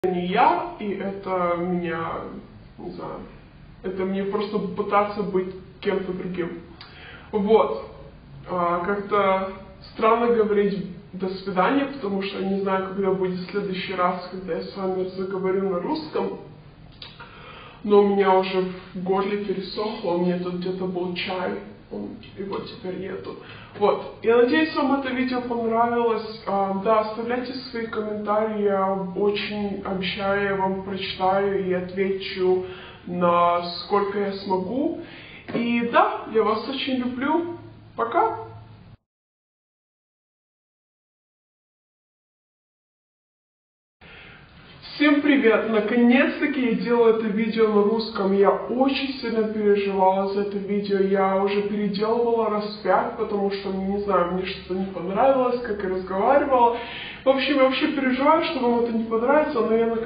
не я, и это меня, не знаю, это мне просто пытаться быть кем-то другим. Вот. Как-то странно говорить «до свидания», потому что не знаю, когда будет в следующий раз, когда я с вами заговорю на русском. Но у меня уже в горле пересохло, у меня тут где-то был чай, его теперь нету. Вот. Я надеюсь, вам это видео понравилось. Да, оставляйте свои комментарии, я очень обещаю, я вам прочитаю и отвечу на сколько я смогу. И да, я вас очень люблю. Пока! Всем привет! Наконец-таки я делаю это видео на русском. Я очень сильно переживала за это видео. Я уже переделывала раз 5, потому что, не знаю, мне что-то не понравилось, как я разговаривала. В общем, я вообще переживаю, что вам это не понравится, но я